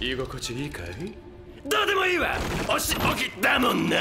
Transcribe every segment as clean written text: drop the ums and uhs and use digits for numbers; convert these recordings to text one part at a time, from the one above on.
居心地いいかい？どうでもいいわ。お仕置きだもんな。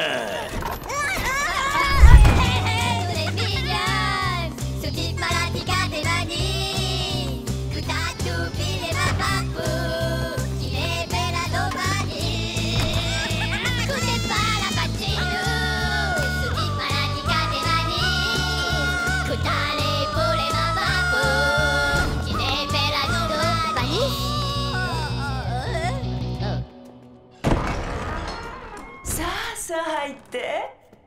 さあ入って。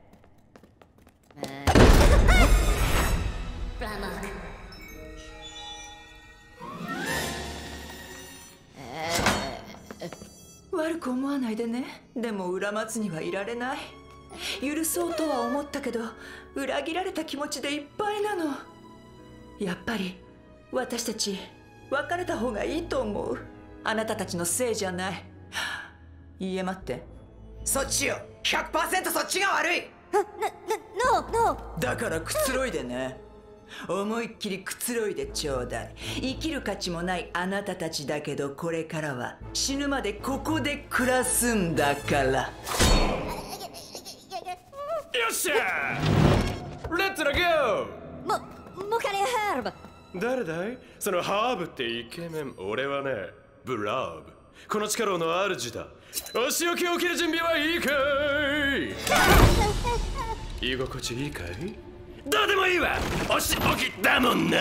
悪く思わないでね。でも恨まずにはいられない。許そうとは思ったけど裏切られた気持ちでいっぱいなの。やっぱり私たち別れた方がいいと思う。あなたたちのせいじゃない。いいえ待って、そっちよ。 100% そっちが悪い。ノーだからくつろいでね。思いっきりくつろいでちょうだい。生きる価値もないあなたたちだけど、これからは死ぬまでここで暮らすんだから。よっしゃー、レッツラゴー。 モカレハーブ。 誰だいそのハーブってイケメン。俺はね、ブラーブ、この力の主だ。お仕置きを切る準備はいいかい？居心地いいかい？どうでもいいわ。お仕置きだもんな。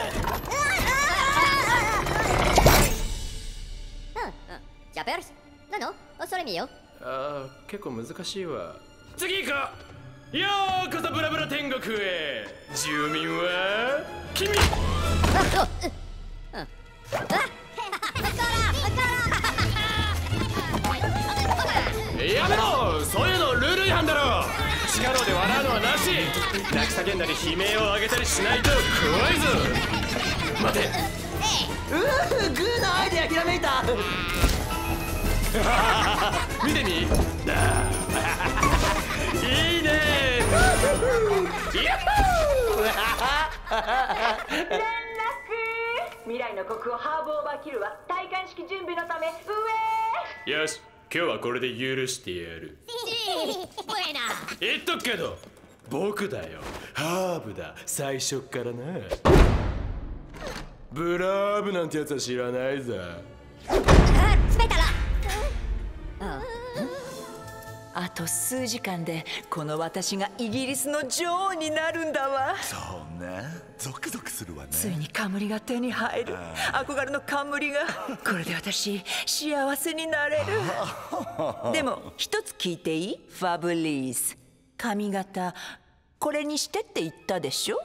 じゃあベルスなの？それ見よ。 ああ、結構難しいわ。次行こう。ようこそブラブラ天国へ。住民は君。やめろ、そういうのルール違反だろ。地下道で笑うのはなし。泣き叫んだり悲鳴を上げたりしないと怖いぞ。待て。 グーのアイデアひらめいた。 見てみ。いいね。 連絡。未来の国王ハーブオーバーキルは戴冠式準備のため上。 よし、今日はこれで許してやる。言っとくけど僕だよ、ハーブだ、最初っからな。ブラーブなんてやつは知らないぜ。あと数時間でこの私がイギリスの女王になるんだわ。 そうね、ゾクゾクするわね。 ついに冠が手に入る。憧れの冠が。これで私幸せになれる。でも一つ聞いていい？ファブリーズ、髪型これにしてって言ったでしょ。